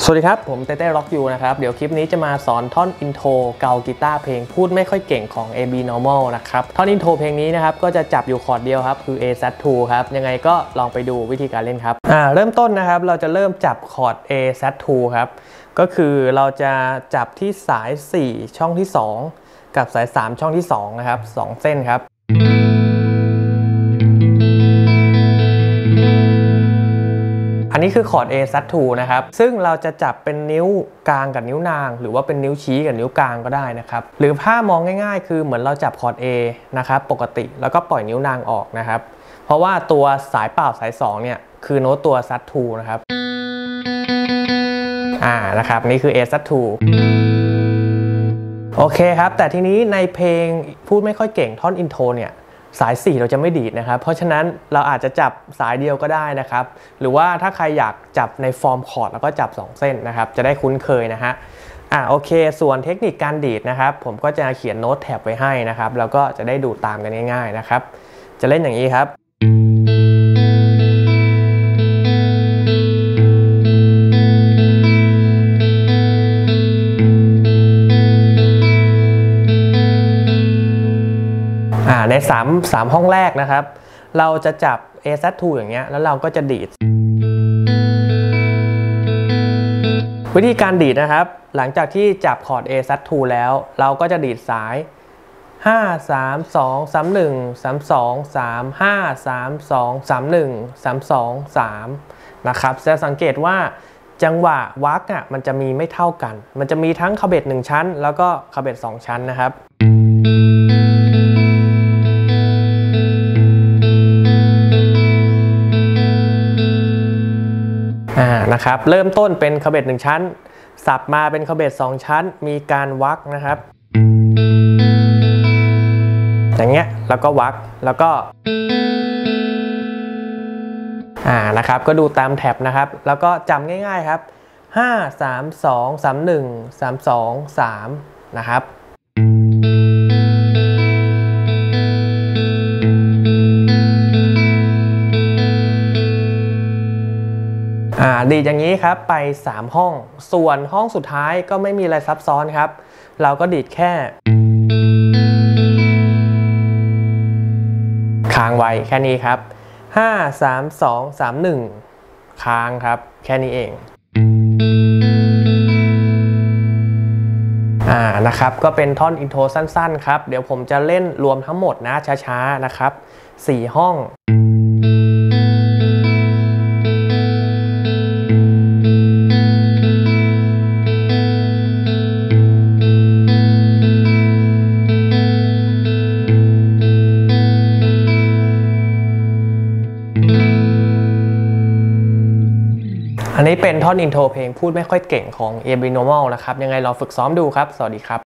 สวัสดีครับผมเต้เต้ร็อกยูนะครับเดี๋ยวคลิปนี้จะมาสอนท่อนอินโทรเกากีตาร์เพลงพูดไม่ค่อยเก่งของ AB Normal นะครับท่อนอินโทรเพลงนี้นะครับก็จะจับอยู่คอร์ดเดียวครับคือ A-Z2 ครับยังไงก็ลองไปดูวิธีการเล่นครับเริ่มต้นนะครับเราจะเริ่มจับคอร์ด A-Z2 ครับก็คือเราจะจับที่สาย4ช่องที่2กับสาย3ช่องที่2นะครับ2เส้นครับอันนี้คือคอร์ด A-Z2 นะครับซึ่งเราจะจับเป็นนิ้วกลางกับนิ้วนางหรือว่าเป็นนิ้วชี้กับนิ้วกลางก็ได้นะครับหรือถ้ามองง่ายๆคือเหมือนเราจับคอร์ด A นะครับปกติแล้วก็ปล่อยนิ้วนางออกนะครับเพราะว่าตัวสายเปล่าสาย2เนี่ยคือโน้ตตัว Z2 นะครับนะครับนี่คือ A-Z2 โอเคครับแต่ทีนี้ในเพลงพูดไม่ค่อยเก่งท่อนอินโทรเนี่ยสาย4เราจะไม่ดีดนะครับเพราะฉะนั้นเราอาจจะจับสายเดียวก็ได้นะครับหรือว่าถ้าใครอยากจับในฟอร์มคอร์ดแล้วก็จับ2เส้นนะครับจะได้คุ้นเคยนะฮะโอเคส่วนเทคนิคการดีดนะครับผมก็จะเขียนโน้ตแท็บไว้ให้นะครับแล้วก็จะได้ดูตามกันง่ายๆนะครับจะเล่นอย่างนี้ครับใน3ห้องแรกนะครับเราจะจับ A-Z2 อย่างเงี้ยแล้วเราก็จะดีดวิธีการดีดนะครับหลังจากที่จับคอร์ด A-Z2 แล้วเราก็จะดีดสาย5 3 2 3 1 3 2 3 5 3 2 3 1 3 2 3นะครับจะสังเกตว่าจังหวะวรรคมันจะมีไม่เท่ากันมันจะมีทั้งคาเบต1ชั้นแล้วก็คาเบต2ชั้นนะครับนะครับเริ่มต้นเป็นคาเบต1ชั้นสับมาเป็นคาเบต2ชั้นมีการวรรคนะครับอย่างเงี้ยแล้วก็วรรคแล้วก็นะครับก็ดูตามแท็บนะครับแล้วก็จำง่ายๆครับ5 3 2 3 1 3 2 3นะครับดีดอย่างนี้ครับไป3ห้องส่วนห้องสุดท้ายก็ไม่มีอะไรซับซ้อนครับเราก็ดีดแค่ค้างไว้แค่นี้ครับ5 3 2 3 1ค้างครับแค่นี้เองนะครับก็เป็นท่อนอินโทรสั้นๆครับเดี๋ยวผมจะเล่นรวมทั้งหมดนะช้าๆนะครับ4ห้องอันนี้เป็นท่อนอินโทรเพลงพูดไม่ค่อยเก่งของ AB Normal นะครับยังไงลองฝึกซ้อมดูครับสวัสดีครับ